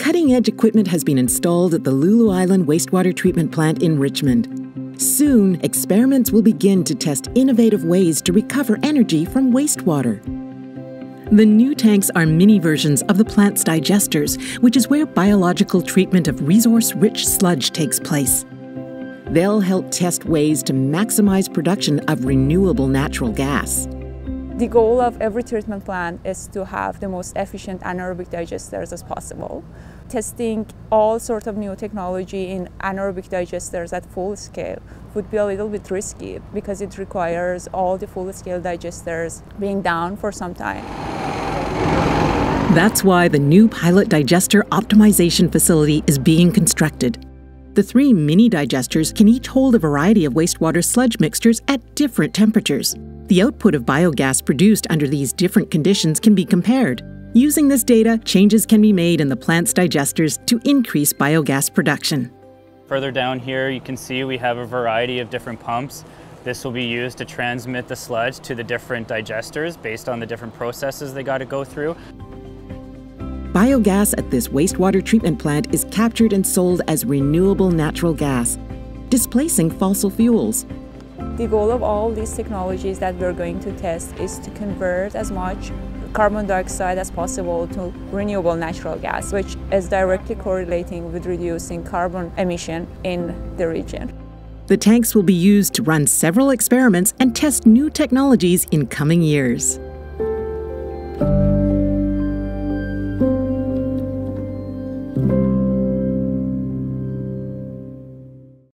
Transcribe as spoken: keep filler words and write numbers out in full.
Cutting-edge equipment has been installed at the Lulu Island Wastewater Treatment Plant in Richmond. Soon, experiments will begin to test innovative ways to recover energy from wastewater. The new tanks are mini versions of the plant's digesters, which is where biological treatment of resource-rich sludge takes place. They'll help test ways to maximize production of renewable natural gas. The goal of every treatment plant is to have the most efficient anaerobic digesters as possible. Testing all sorts of new technology in anaerobic digesters at full scale would be a little bit risky because it requires all the full-scale digesters being down for some time. That's why the new pilot digester optimization facility is being constructed. The three mini digesters can each hold a variety of wastewater sludge mixtures at different temperatures. The output of biogas produced under these different conditions can be compared. Using this data, changes can be made in the plant's digesters to increase biogas production. Further down here, you can see we have a variety of different pumps. This will be used to transmit the sludge to the different digesters based on the different processes they got to go through. Biogas at this wastewater treatment plant is captured and sold as renewable natural gas, displacing fossil fuels. The goal of all these technologies that we're going to test is to convert as much carbon dioxide as possible to renewable natural gas, which is directly correlating with reducing carbon emission in the region. The tanks will be used to run several experiments and test new technologies in coming years.